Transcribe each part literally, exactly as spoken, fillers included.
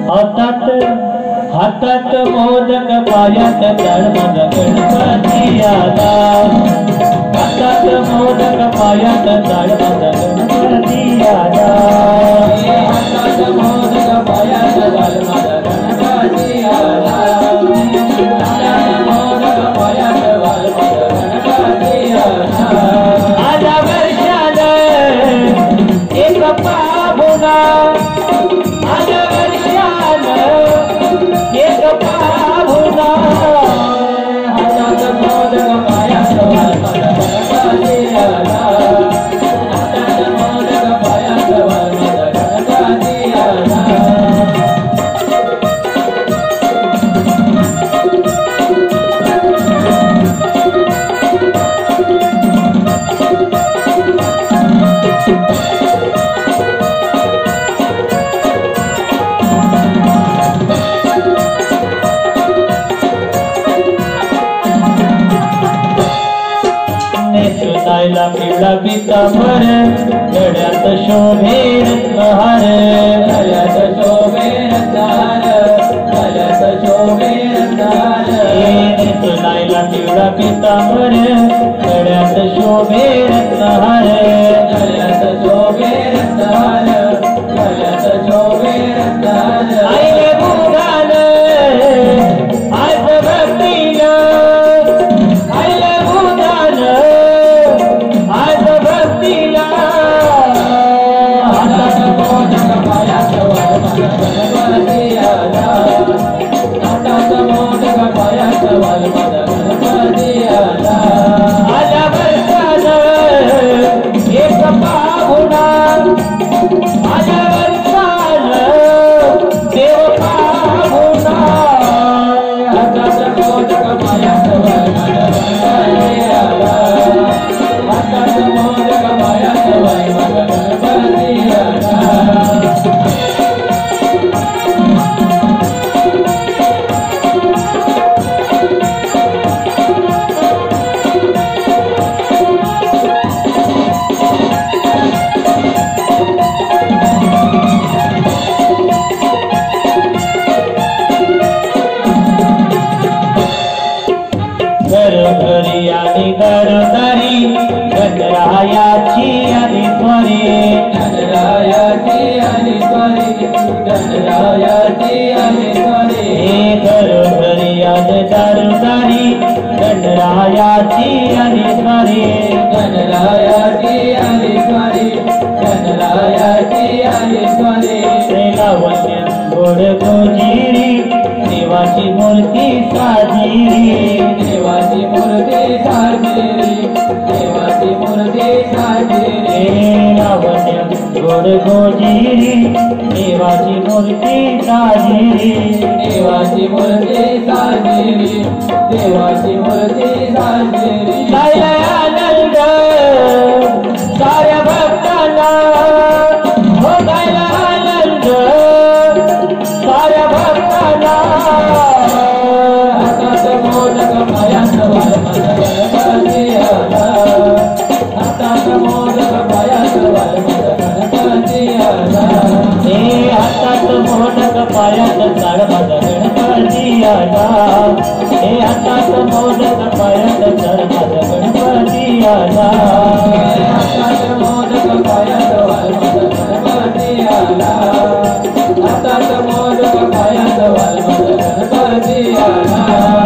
हातात हातात मोदक पायात तळमळ गणपती आला हातात मोदक पायात तळमळ गणपती आला हातात मोदक पायात तळमळ गणपती आला हातात मोदक पायात तळमळ गणपती आला आला वर्षान एक पाहुणा आला वर्षान एक पाहुणा हातात मोदक पायात तळमळ गणपती आला हातात मोदक पायात तळमळ गणपती आला नेसुनायला पिवळा पितांबर गळ्यात शोभे रत्नहार गळ्यात शोभे रत्नहार गळ्यात शोभे रत्नहार नेसुनायला पिवळा पितांबर गळ्यात शोभे रत्नहार गळ्यात शोभे रत्नहार गळ्यात शोभे रत्नहार आईले बुधान आज भक्तीला आईले बुधान आज भक्तीला हातात मोदक पायात तळमळ गणपती आला हातात मोदक पायात तळमळ गणपती आला आला वर्षान एक पाहुणा आला वर्षान देव पाहुणा हातात मोदक पायात तळमळ गणपती आला हातात मोदक पायात तळमळ गणपती आला घरोघरी आणि घरोदारी गणरायाची आणि त्वरी गणरायाची आणि त्वरी गणरायाची आणि त्वरी हे घरोघरी आणि दारोदारी गणरायाची आणि त्वरी गणरायाची आणि त्वरी गणरायाची आणि त्वरी लावण्य गोड गोजिरी देवाची मूर्ती साजिरी देवाची मूर्ती साजिरी देवाची मूर्ती साजिरी लावण्य गोड गोजिरी देवाची मूर्ती साजिरी देवाची मूर्ती साजिरी देवाची मूर्ती साजिरी गायला आनंद साऱ्या भक्तांना हो गायला आनंद साऱ्या भक्तांना हातात मोदक पायात तळमळ गणपती आला हातात मोदक पायात तळमळ गणपती आला हे हातात मोदक पायात तळमळ गणपती आला हे हातात मोदक पायात तळमळ गणपती आला हातात मोदक पायात तळमळ गणपती आला हातात मोदक पायात तळमळ गणपती आला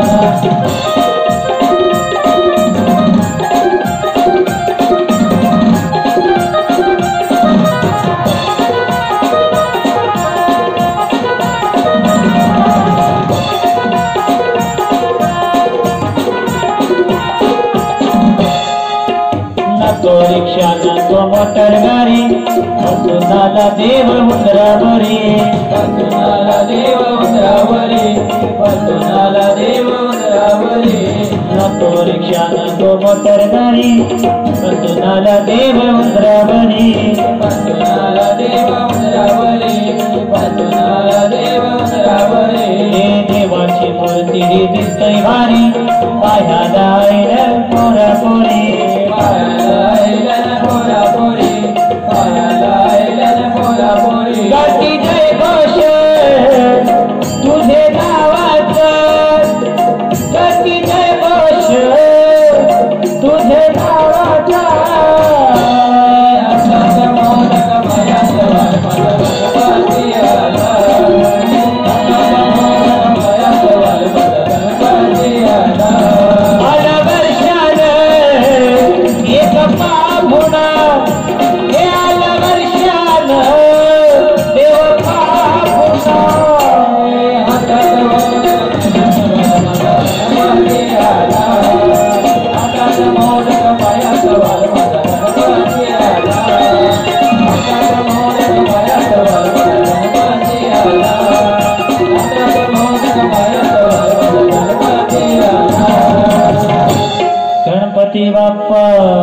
नको रिक्षा नको मोटर गाडी बसून आला देव उंदरावरी बसून आला देव उंदरावरी बसून आला देव उंदरावरी नको रिक्षा नको मोटर गाडी बसून आला देव उंदरावरी बसून आला देव उंदरावरी बसून आला देव उंदरावरी देवाची मूर्ती दिसतय भारी पायाला आयलं पोरा पोरी पायाला आयलं पोरा पोरी पायाला आयलं पोरा पोरी गाती जय घोष गणपती बाप्पा